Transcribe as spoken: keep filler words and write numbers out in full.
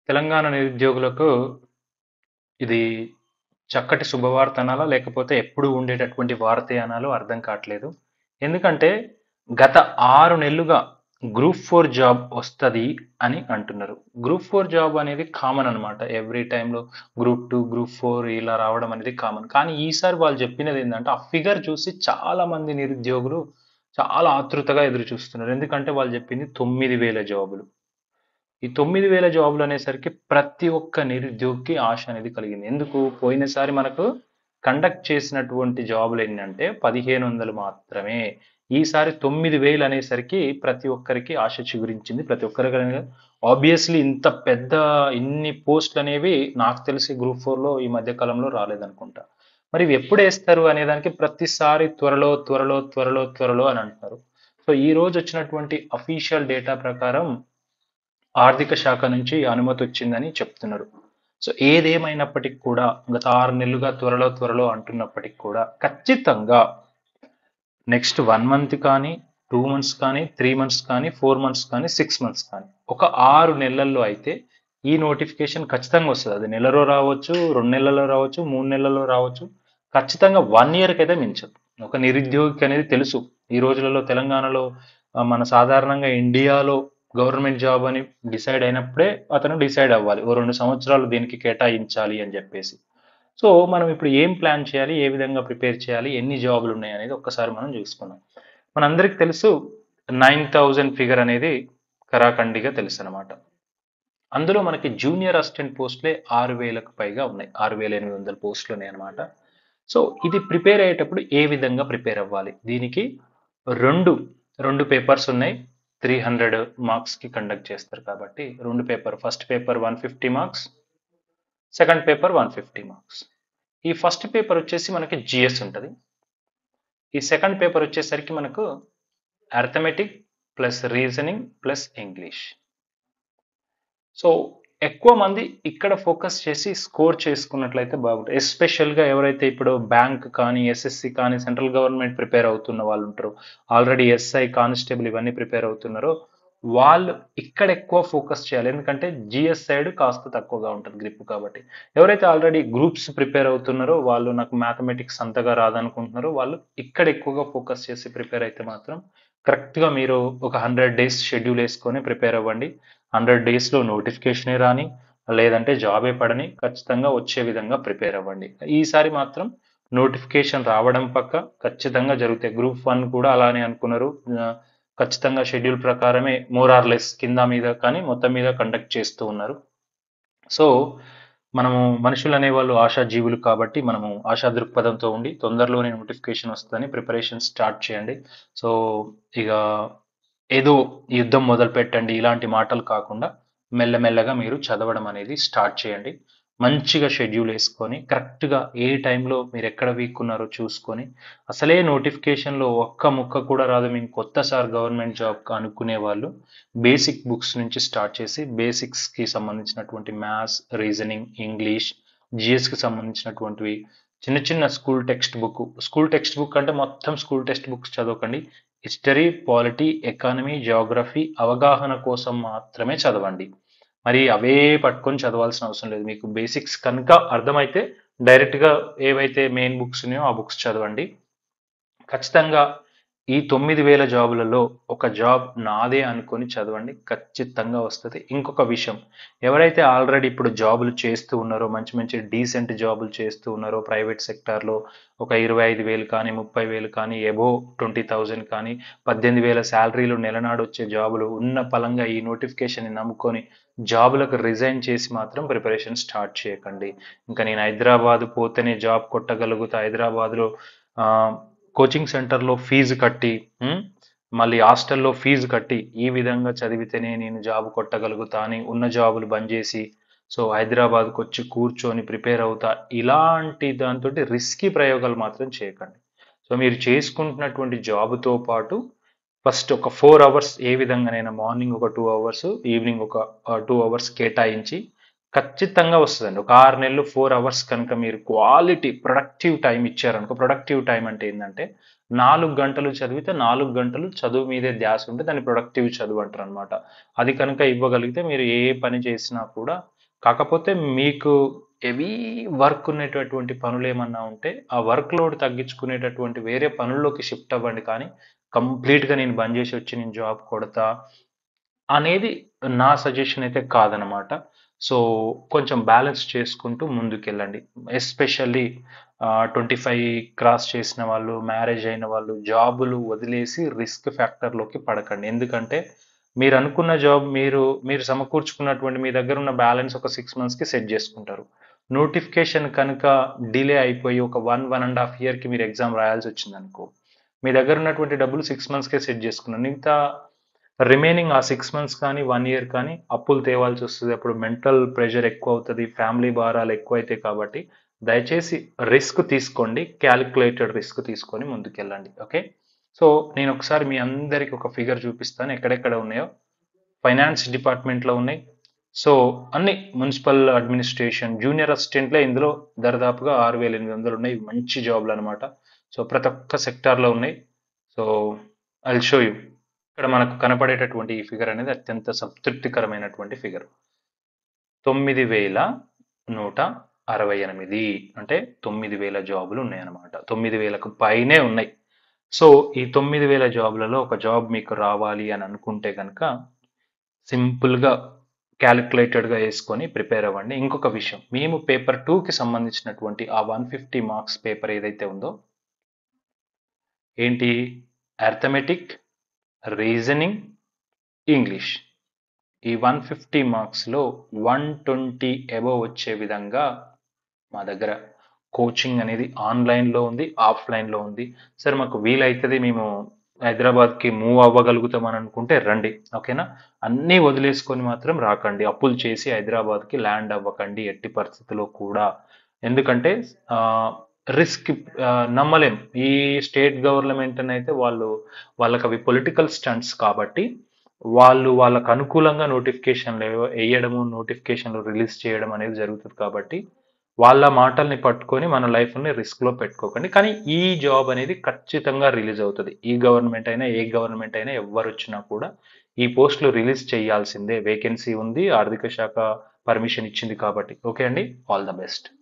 తెలంగాణ నిరుద్యోగులకు ఇది చక్కటి శుభవార్త అనాలా? లేకపోతే ఎప్పుడూ ఉండేటటువంటి వార్తే అనాలో అర్థం కావట్లేదు. ఎందుకంటే గత ఆరు నెలలుగా గ్రూప్ ఫోర్ జాబ్ వస్తది అని అంటున్నారు. గ్రూప్ ఫోర్ జాబ్ అనేది కామన్ అనమాట. ఎవ్రీ టైంలో గ్రూప్ టూ, గ్రూప్ ఫోర్ ఇలా రావడం అనేది కామన్. కానీ ఈసారి వాళ్ళు చెప్పినది ఏందంటే, ఆ ఫిగర్ చూసి చాలా మంది నిరుద్యోగులు చాలా ఆతృతగా ఎదురు చూస్తున్నారు. ఎందుకంటే వాళ్ళు చెప్పింది తొమ్మిది వేల జాబులు. ఈ తొమ్మిది వేల జాబులు అనేసరికి ప్రతి ఒక్క నిరుద్యోగికి ఆశ అనేది కలిగింది. ఎందుకు? పోయినసారి మనకు కండక్ట్ చేసినటువంటి జాబులు ఏంటంటే పదిహేను వందలు మాత్రమే. ఈసారి తొమ్మిది వేలు అనేసరికి ప్రతి ఒక్కరికి ఆశ చిగురించింది. ప్రతి ఒక్కరికి ఆబ్వియస్లీ ఇంత పెద్ద ఇన్ని పోస్టులు అనేవి నాకు తెలిసి గ్రూప్ ఫోర్లో ఈ మధ్య కాలంలో రాలేదనుకుంటా. మరి ఇవి ఎప్పుడు వేస్తారు అనే దానికి ప్రతిసారి త్వరలో త్వరలో త్వరలో త్వరలో అని అంటున్నారు. సో ఈ రోజు వచ్చినటువంటి అఫీషియల్ డేటా ప్రకారం ఆర్థిక శాఖ నుంచి అనుమతి వచ్చిందని చెప్తున్నారు. సో ఏదేమైనప్పటికీ కూడా గత ఆరు నెలలుగా త్వరలో త్వరలో అంటున్నప్పటికీ కూడా ఖచ్చితంగా నెక్స్ట్ వన్ మంత్ కానీ టూ మంత్స్ కానీ త్రీ మంత్స్ కానీ ఫోర్ మంత్స్ కానీ సిక్స్ మంత్స్ కానీ ఒక ఆరు నెలల్లో అయితే ఈ నోటిఫికేషన్ ఖచ్చితంగా వస్తుంది. అది నెలలో రావచ్చు, రెండు నెలల్లో రావచ్చు, మూడు నెలల్లో రావచ్చు, ఖచ్చితంగా వన్ ఇయర్కి అయితే మించదు. ఒక నిరుద్యోగికి అనేది తెలుసు ఈ రోజులలో తెలంగాణలో మన సాధారణంగా ఇండియాలో గవర్నమెంట్ జాబ్ అని డిసైడ్ అయినప్పుడే అతను డిసైడ్ అవ్వాలి ఓ రెండు సంవత్సరాలు దీనికి కేటాయించాలి అని చెప్పేసి. సో మనం ఇప్పుడు ఏం ప్లాన్ చేయాలి, ఏ విధంగా ప్రిపేర్ చేయాలి, ఎన్ని జాబులు ఉన్నాయి అనేది ఒక్కసారి మనం చూసుకుందాం. మనందరికి తెలుసు నైన్ థౌజండ్ ఫిగర్ అనేది కరాఖండిగా తెలుసు అనమాట. అందులో మనకి జూనియర్ అసిస్టెంట్ పోస్టులే ఆరు వేలకు పైగా ఉన్నాయి. ఆరు వేల ఎనిమిది వందల పోస్టులు ఉన్నాయి అనమాట. సో ఇది ప్రిపేర్ అయ్యేటప్పుడు ఏ విధంగా ప్రిపేర్ అవ్వాలి? దీనికి రెండు రెండు పేపర్స్ ఉన్నాయి. త్రీ హండ్రెడ్ మార్క్స్కి కండక్ట్ చేస్తారు కాబట్టి రెండు paper, first paper one fifty marks, second paper one fifty marks. ఈ ఫస్ట్ పేపర్ వచ్చేసి మనకి జిఎస్ ఉంటుంది. ఈ సెకండ్ పేపర్ వచ్చేసరికి మనకు arithmetic plus reasoning plus English. So ఎక్కువ మంది ఇక్కడ ఫోకస్ చేసి స్కోర్ చేసుకున్నట్లయితే బాగుంటుంది. ఎస్పెషల్గా ఎవరైతే ఇప్పుడు బ్యాంక్ కానీ ఎస్ఎస్సి కానీ సెంట్రల్ గవర్నమెంట్ ప్రిపేర్ అవుతున్న వాళ్ళు ఉంటారో, ఆల్రెడీ ఎస్ఐ కానిస్టేబుల్ ఇవన్నీ ప్రిపేర్ అవుతున్నారో వాళ్ళు ఇక్కడ ఎక్కువ ఫోకస్ చేయాలి. ఎందుకంటే జిఎస్ సైడ్ కాస్త తక్కువగా ఉంటుంది గ్రిప్ కాబట్టి. ఎవరైతే ఆల్రెడీ గ్రూప్స్ ప్రిపేర్ అవుతున్నారో వాళ్ళు నాకు మ్యాథమెటిక్స్ అంతగా రాదనుకుంటున్నారో వాళ్ళు ఇక్కడ ఎక్కువగా ఫోకస్ చేసి ప్రిపేర్ అయితే మాత్రం కరెక్ట్గా మీరు ఒక హండ్రెడ్ డేస్ షెడ్యూల్ వేసుకొని ప్రిపేర్ అవ్వండి. హండ్రెడ్ డేస్లో నోటిఫికేషనే రాని, లేదంటే జాబే పడని, ఖచ్చితంగా వచ్చే విధంగా ప్రిపేర్ అవ్వండి. ఈసారి మాత్రం నోటిఫికేషన్ రావడం పక్క ఖచ్చితంగా జరుగుతాయి. గ్రూప్ వన్ కూడా అలానే అనుకున్నారు, ఖచ్చితంగా షెడ్యూల్ ప్రకారమే మోర్ ఆర్ లెస్ కింద మీద కానీ మొత్తం మీద కండక్ట్ చేస్తూ ఉన్నారు. సో మనము మనుషులు అనేవాళ్ళు ఆశాజీవులు కాబట్టి మనము ఆశా దృక్పథంతో ఉండి తొందరలోనే నోటిఫికేషన్ వస్తుందని ప్రిపరేషన్ స్టార్ట్ చేయండి. సో ఇక ఏదో యుద్ధం మొదలు పెట్టండి ఇలాంటి మాటలు కాకుండా మెల్లమెల్లగా మీరు చదవడం అనేది స్టార్ట్ చేయండి. మంచిగా షెడ్యూల్ వేసుకొని కరెక్ట్గా ఏ టైంలో మీరు ఎక్కడ వీక్ ఉన్నారో చూసుకొని, అసలే నోటిఫికేషన్లో ఒక్క ముక్క కూడా రాదు మీకు కొత్తసారి గవర్నమెంట్ జాబ్ అనుకునే వాళ్ళు బేసిక్ బుక్స్ నుంచి స్టార్ట్ చేసి బేసిక్స్కి సంబంధించినటువంటి మ్యాథ్స్, రీజనింగ్, ఇంగ్లీష్, జిఎస్కి సంబంధించినటువంటివి చిన్న చిన్న school text book school text book అంటే మొత్తం స్కూల్ టెక్స్ట్ బుక్స్ చదవకండి. హిస్టరీ, పాలిటీ, ఎకానమీ, జియోగ్రఫీ అవగాహన కోసం మాత్రమే చదవండి. మరి అవే పట్టుకొని చదవాల్సిన అవసరం లేదు. మీకు బేసిక్స్ కనుక అర్థమైతే డైరెక్ట్గా ఏవైతే మెయిన్ బుక్స్ ఉన్నాయో ఆ బుక్స్ చదవండి. ఖచ్చితంగా ఈ తొమ్మిది వేల జాబులలో ఒక జాబ్ నాదే అనుకొని చదవండి, ఖచ్చితంగా వస్తుంది. ఇంకొక విషయం, ఎవరైతే ఆల్రెడీ ఇప్పుడు జాబులు చేస్తూ ఉన్నారో, మంచి మంచి డీసెంట్ జాబులు చేస్తూ ఉన్నారో ప్రైవేట్ సెక్టార్లో ఒక ఇరవై ఐదు వేలు కానీ ముప్పై వేలు కానీ ఎబో ట్వంటీ థౌజండ్ కానీ పద్దెనిమిది వేల శాలరీలు నెలనాడు వచ్చే జాబులు ఉన్న పలంగా ఈ నోటిఫికేషన్ని నమ్ముకొని జాబులకు రిజైన్ చేసి మాత్రం ప్రిపరేషన్ స్టార్ట్ చేయకండి. ఇంకా నేను హైదరాబాద్ పోతేనే జాబ్ కొట్టగలుగుతా, హైదరాబాద్లో కోచింగ్ సెంటర్లో ఫీజు కట్టి మళ్ళీ హాస్టల్లో ఫీజు కట్టి ఈ విధంగా చదివితేనే నేను జాబ్ కొట్టగలుగుతా అని ఉన్న జాబులు బంద్ చేసి సో హైదరాబాద్కి వచ్చి కూర్చొని ప్రిపేర్ అవుతా, ఇలాంటి దాంతో రిస్కీ ప్రయోగాలు మాత్రం చేయకండి. సో మీరు చేసుకుంటున్నటువంటి జాబ్తో పాటు ఫస్ట్ ఒక ఫోర్ అవర్స్ ఏ విధంగానైనా మార్నింగ్ ఒక టూ అవర్స్ ఈవినింగ్ ఒక టూ అవర్స్ కేటాయించి ఖచ్చితంగా వస్తుందండి. ఒక ఆరు నెలలు ఫోర్ అవర్స్ కనుక మీరు క్వాలిటీ ప్రొడక్టివ్ టైం ఇచ్చారనుకో, ప్రొడక్టివ్ టైం అంటే ఏంటంటే నాలుగు గంటలు చదివితే నాలుగు గంటలు చదువు మీదే ధ్యాస ఉంటే దాన్ని ప్రొడక్టివ్ చదువు అంటారు అనమాట. అది కనుక ఇవ్వగలిగితే మీరు ఏ పని చేసినా కూడా కాకపోతే మీకు హెవీ వర్క్ ఉన్నటువంటి పనులు ఏమన్నా ఉంటే ఆ వర్క్ లోడ్ తగ్గించుకునేటటువంటి వేరే పనుల్లోకి షిఫ్ట్ అవ్వండి, కానీ కంప్లీట్గా నేను బంద్ చేసి వచ్చి నేను జాబ్ కొడతా అనేది నా సజెషన్ అయితే కాదనమాట. సో కొంచెం బ్యాలెన్స్ చేసుకుంటూ ముందుకెళ్ళండి. ఎస్పెషల్లీ ట్వంటీ ఫైవ్ క్రాస్ చేసిన వాళ్ళు, మ్యారేజ్ అయిన వాళ్ళు జాబులు వదిలేసి రిస్క్ ఫ్యాక్టర్లోకి పడకండి. ఎందుకంటే మీరు అనుకున్న జాబ్ మీరు మీరు సమకూర్చుకున్నటువంటి మీ దగ్గర ఉన్న బ్యాలెన్స్ ఒక సిక్స్ మంత్స్కి సెట్ చేసుకుంటారు. నోటిఫికేషన్ కనుక డిలే అయిపోయి ఒక వన్ వన్ అండ్ హాఫ్ ఇయర్కి మీరు ఎగ్జామ్ రాయాల్సి వచ్చింది అనుకో, మీ దగ్గర ఉన్నటువంటి డబ్బులు సిక్స్ మంత్స్కే సెట్ చేసుకున్నారు. మిగతా రిమైనింగ్ ఆ సిక్స్ మంత్స్ కానీ వన్ ఇయర్ కానీ అప్పులు తేవాల్సి వస్తుంది. అప్పుడు మెంటల్ ప్రెషర్ ఎక్కువ అవుతుంది, ఫ్యామిలీ భారాలు ఎక్కువ అవుతాయి. కాబట్టి దయచేసి రిస్క్ తీసుకోండి, క్యాలిక్యులేటెడ్ రిస్క్ తీసుకొని ముందుకెళ్ళండి. ఓకే, సో నేను ఒకసారి మీ అందరికి ఒక ఫిగర్ చూపిస్తాను ఎక్కడెక్కడ ఉన్నాయో. ఫైనాన్స్ డిపార్ట్మెంట్లో ఉన్నాయి. సో అన్ని మున్సిపల్ అడ్మినిస్ట్రేషన్ జూనియర్ అసిస్టెంట్లే ఇందులో దరిదాపుగా ఆరు వేల ఎనిమిది వందలు ఉన్నాయి. మంచి జాబ్లు అనమాట. సో ప్రతి ఒక్క సెక్టార్లో ఉన్నాయి. So I will show you. ఇక్కడ మనకు కనపడేటటువంటి ఈ ఫిగర్ అనేది అత్యంత సంతృప్తికరమైనటువంటి ఫిగర్. తొమ్మిది వేల నూట అరవై ఎనిమిది అంటే తొమ్మిది వేల జాబులు ఉన్నాయన్నమాట. తొమ్మిది వేలకు పైనే ఉన్నాయి. సో ఈ తొమ్మిది వేల జాబులలో ఒక జాబ్ మీకు రావాలి అని అనుకుంటే కనుక సింపుల్గా క్యాలిక్యులేటెడ్గా వేసుకొని ప్రిపేర్ అవ్వండి. ఇంకొక విషయం, మేము పేపర్ టూకి సంబంధించినటువంటి ఆ వన్ ఫిఫ్టీ మార్క్స్ పేపర్ ఏదైతే ఉందో, ఏంటి, అర్థమెటిక్, రీజనింగ్, ఇంగ్లీష్, ఈ వన్ ఫిఫ్టీ మార్క్స్లో వన్ ట్వంటీ అబోవ్ వచ్చే విధంగా మా దగ్గర కోచింగ్ అనేది ఆన్లైన్లో ఉంది, ఆఫ్లైన్లో ఉంది. సరే మాకు వీలైతుంది, మేము హైదరాబాద్కి మూవ్ అవ్వగలుగుతాం అని అనుకుంటే రండి. ఓకేనా, అన్నీ వదిలేసుకొని మాత్రం రాకండి. అప్పులు చేసి హైదరాబాద్కి ల్యాండ్ అవ్వకండి ఎట్టి పరిస్థితిలో కూడా. ఎందుకంటే రిస్క్ నమ్మలేం. ఈ స్టేట్ గవర్నమెంట్ అయితే వాళ్ళు వాళ్ళకి అవి పొలిటికల్ స్టంట్స్ కాబట్టి వాళ్ళు వాళ్ళకు అనుకూలంగా నోటిఫికేషన్లు వేయడము, నోటిఫికేషన్లు రిలీజ్ చేయడం అనేది జరుగుతుంది. కాబట్టి వాళ్ళ మాటల్ని పట్టుకొని మన లైఫ్ని రిస్క్లో పెట్టుకోకండి. కానీ ఈ జాబ్ అనేది ఖచ్చితంగా రిలీజ్ అవుతుంది. ఈ గవర్నమెంట్ అయినా ఏ గవర్నమెంట్ అయినా ఎవరు వచ్చినా కూడా ఈ పోస్టులు రిలీజ్ చేయాల్సిందే. వేకెన్సీ ఉంది, ఆర్థిక శాఖ పర్మిషన్ ఇచ్చింది కాబట్టి. ఓకే అండి, ఆల్ ద బెస్ట్.